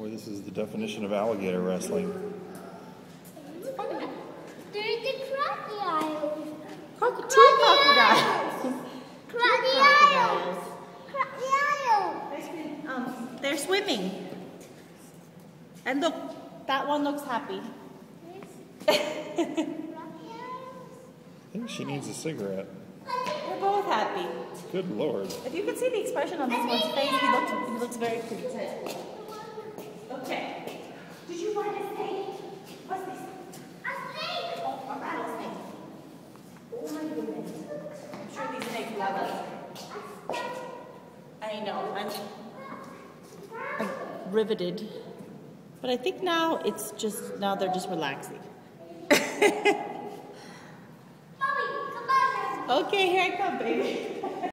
Boy, this is the definition of alligator wrestling. There's the crocodiles. Two crocodiles. Crocodiles. They're swimming. And look, that one looks happy. I think she needs a cigarette. They're both happy. Good Lord. If you could see the expression on this one's face, he looks very pleased. Okay. Did you find a snake? What's this? A snake. Oh, a rattlesnake. Oh my goodness. I'm sure these snakes love us. I know. I'm riveted. But I think now they're just relaxing. Mommy, come on. Okay, here I come, baby.